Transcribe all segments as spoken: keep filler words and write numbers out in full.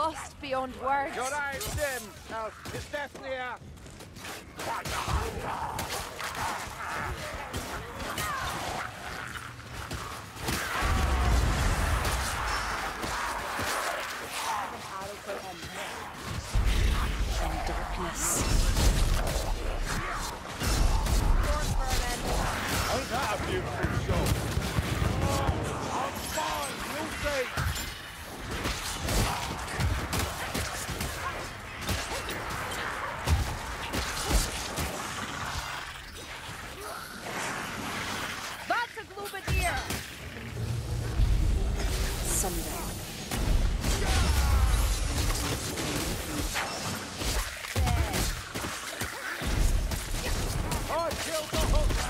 lost beyond words. Your eyes dim. Now, it's death near. In darkness. Ain't that a beautiful shot? Oh, I'm fine, you'll see. That's a Glubadier! Someday. I killed the hooker!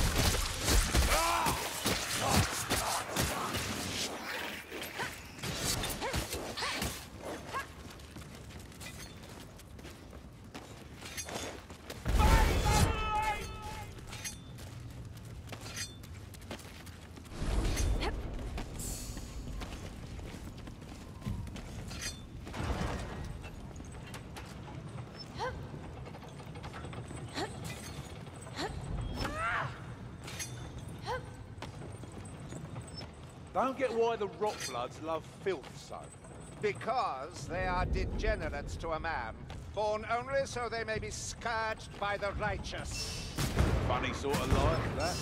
Don't get why the Rotbloods love filth so. Because they are degenerates to a man, born only so they may be scourged by the righteous. Funny sort of life, that.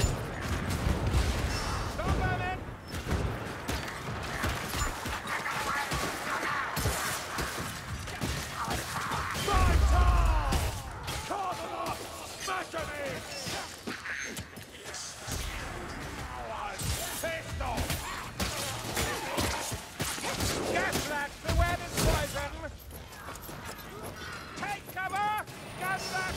Stop moving! Carve them off! Smash them in! Gaslat, beware this poison! Take cover! Gaslat!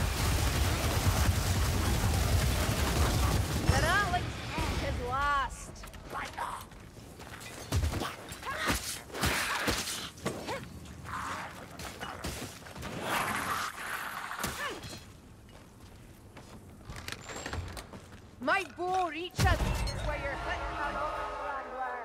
The Ratling's end is last. My bow reaches where you're hitting on Wrangler.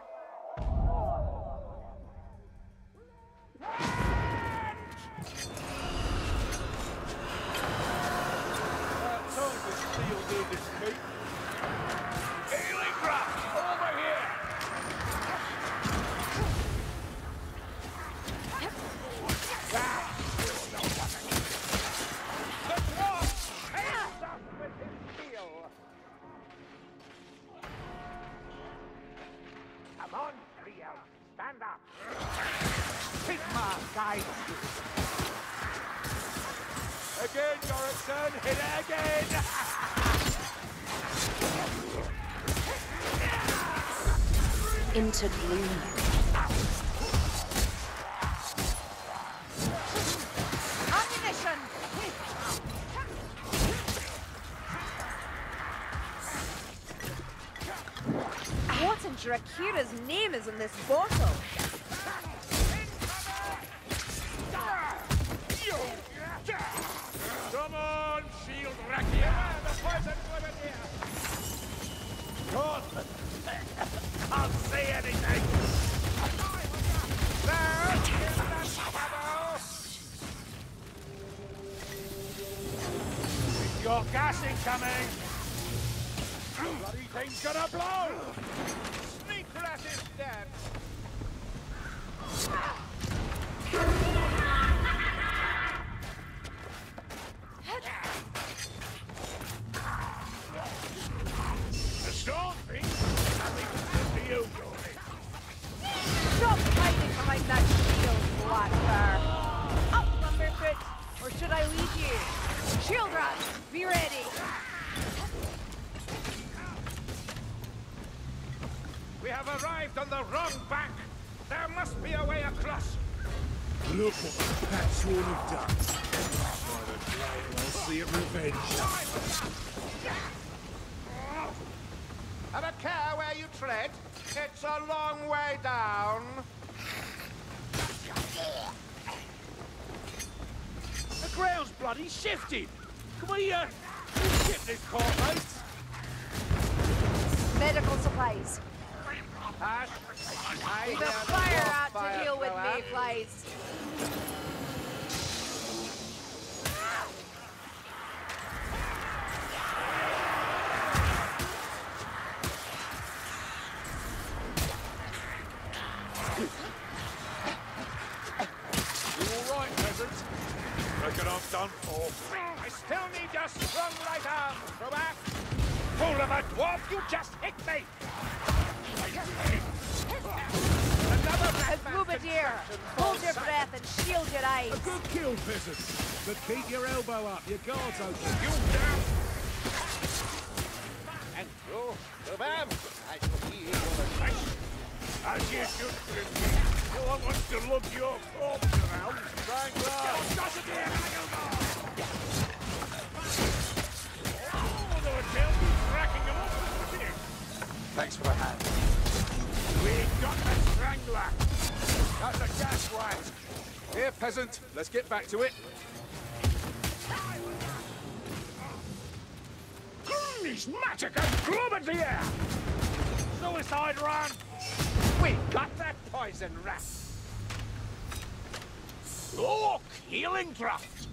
Come on, Trio, stand up. Sigma guides you. Again, Jorikson, hit it again! Into gloom. Ammunition! What in Drakira's name is in this bottle? Come on, shield Rakia! The poison Glubadier! God! Can't see anything! There! Here's that shadow! We've got gas incoming! Bloody thing's gonna blow! Sneak rat is dead! The storm thing? Nothing to you, Jory. Stop hiding behind that shield, Black Bear. Up, Lumberfoot, or should I lead you? Shield Rat, be ready. We have arrived on the wrong bank. There must be a way across. Look what the patchworn have done. By the blade, I'll see it revenged. Have a care where you tread. It's a long way down. The ground's bloody shifted. Can we, uh, skip this court, mates? Medical supplies. Ash, I Leave a hear fire the out to fire deal with go me. eyes. Reckon I'm done for. I still need your strong right arm, Truax! Fool of a dwarf, you just hit me! Another A Boubadir, hold your breath and shield your eyes. A good kill, peasant. But keep your elbow up, your guard's open. You down! And you, Lubam, I shall be able to fight. As you should, Grimby. No one wants to lug your corpse around. Trying Although it tells me cracking them up, isn't it? Thanks for the hand. We got the strangler. Got the gas wires. Here, peasant. Let's get back to it. Numismatica Globadier! Suicide run! We got that poison rat! Look! Healing draft!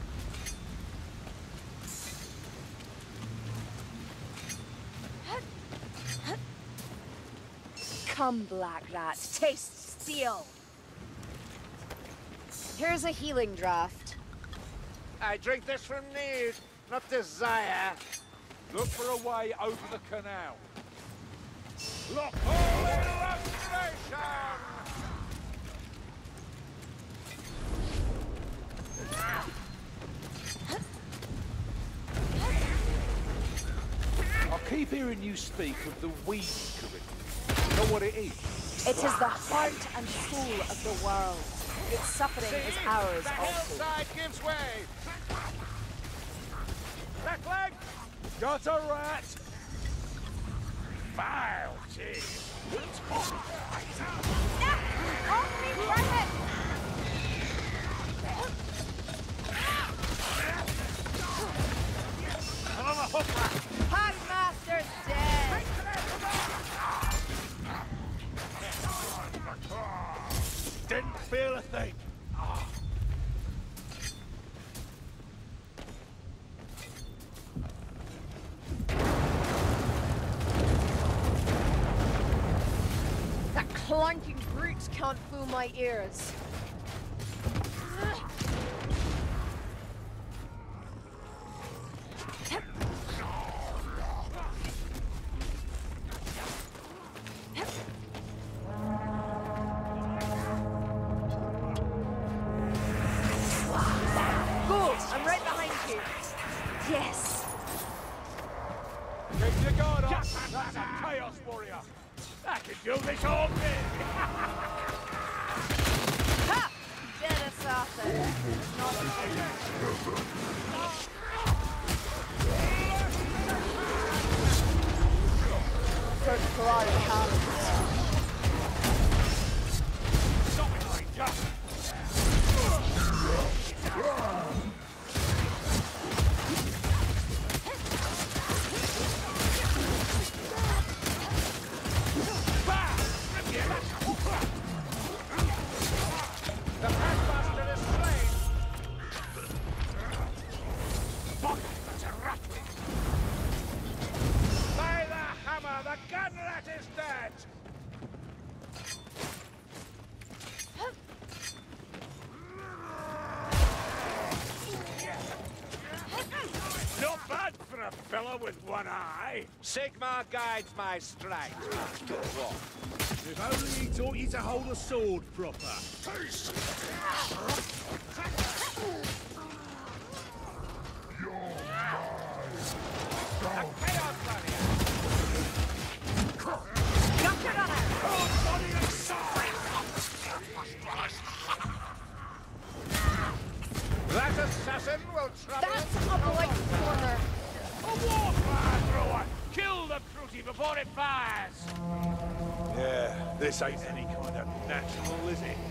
Come, Black Rat, taste steel. Here's a healing draft. I drink this from need, not desire. Look for a way over the canal. Look! Holy restoration! I keep hearing you speak of the weed, Corinne. You know what it is? It is the heart and soul of the world. Its suffering is ours the also. hillside gives way! Back leg! Got a rat! Vile cheese! Off me, Brennan! Another hook rat! Handmaster's dead! Didn't feel a thing. That clanking brutes can't fool my ears. Good, I'm right behind you. Yes. Keep your guard up. That's a chaos warrior. I can do this all day. Ha! Dead assassin. Not First blood counts. Something just. The Pathmaster is slain! By the hammer, the gun rat is dead! Not bad for a fella with one eye. Sigmar guides my strike. If only he taught you to hold a sword proper. Chaos Warrior! Jump it on her! That assassin will trouble... That's a blight corner. A war fire thrower! Kill the fruity before it fires! Yeah, this ain't any kind of natural, is it?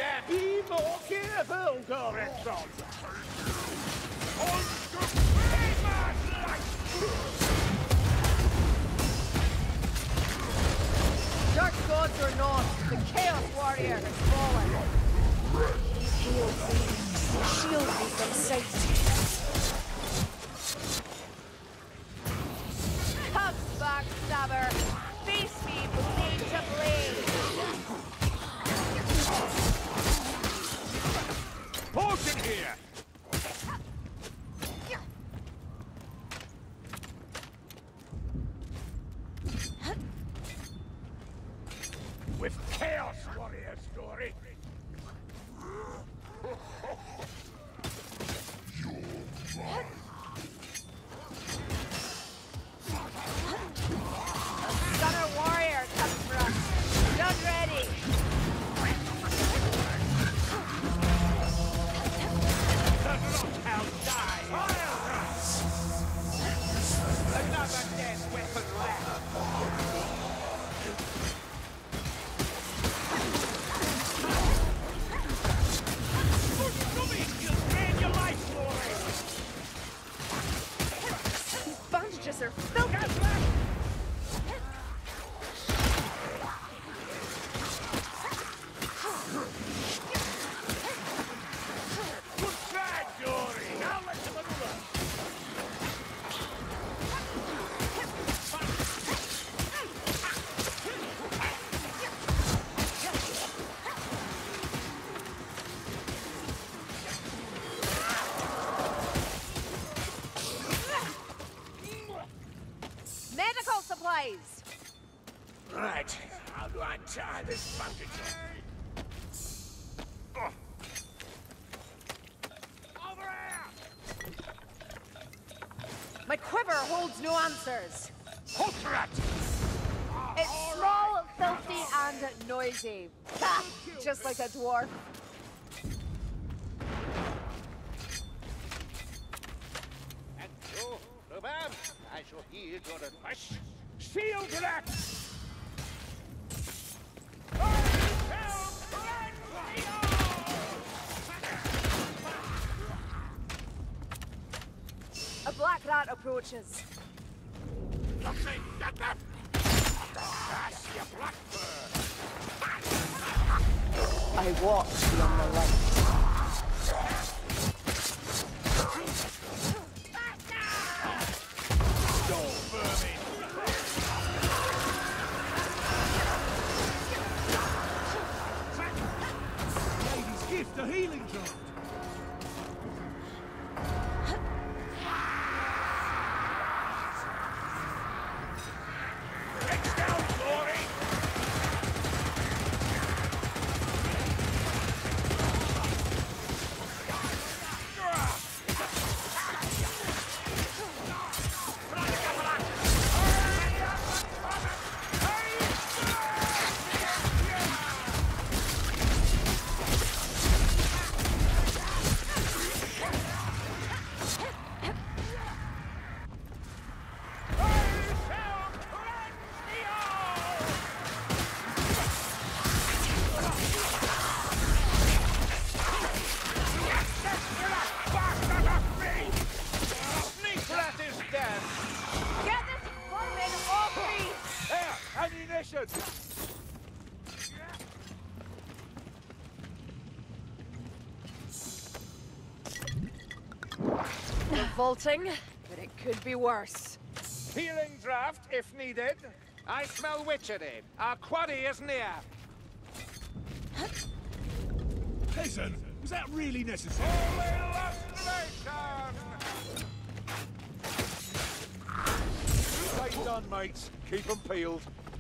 Yeah, be more careful, Goretron. On to famous light! Dark gods or not, the Chaos Warrior has fallen. Heal me. Shield me from sight. Come, backstabber. Face me, blade to blade. Potion here! With Chaos Warrior story. Stunner Warrior comes for us. Done ready. The Bloodhound dies! Another dead weapon left! These bandages are filthy. Good try, Dory! Now let's have another! Medical supplies. Right, how do I tie this bandage up? Over here! My quiver holds no answers. Hotrat! It's small, filthy, and noisy. Ha! Just like a dwarf. And so, Rubam, I shall heed your advice. Shield rat! A black rat approaches. Nothing! Get them! That's your blackbird! I walk beyond the light. Don't vermin! Lady's gift, a healing draught! Next down, Glory! Revolting, but it could be worse. Healing draft, if needed. I smell witchery. Our quarry is near. Peasant, was that really necessary? Holy lustration! Stay done, mates. Keep them peeled.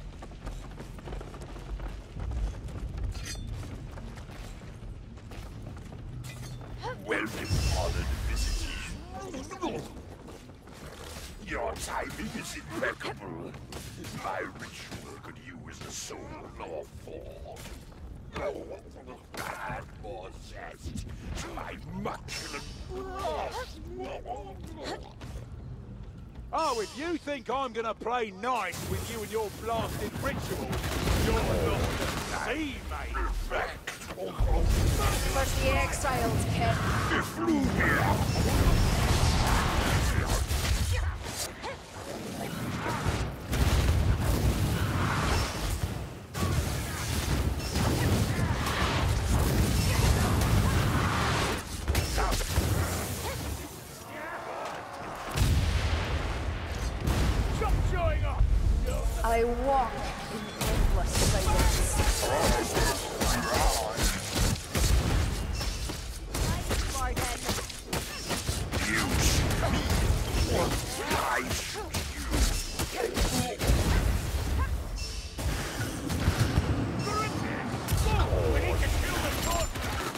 Welcome, honored visitors. Your timing is impeccable. My ritual could use the soul of four. Add more zest to my maculate. Oh, if you think I'm gonna play nice with you and your blasted ritual, you're not to see, mate. Fact. First the exiles, kid. Stop showing off! I walk in endless silence. We need to kill the god!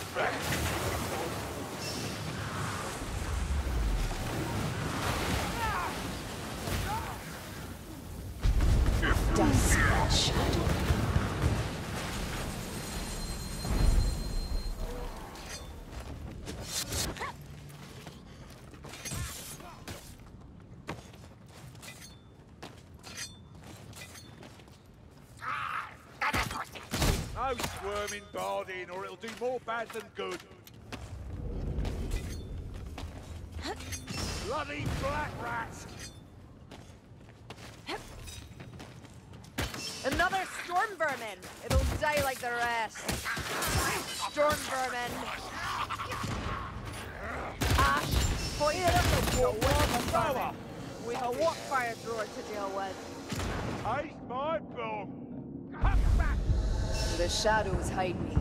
Dusk and shadow. No squirming Bardin, or it'll do more bad than good. Bloody black rats! Another storm vermin. It'll die like the rest. Storm vermin. Ash, point it up the wall with vermin. We have a walk fire thrower to deal with. Taste my bum! Come back! The shadows hide me.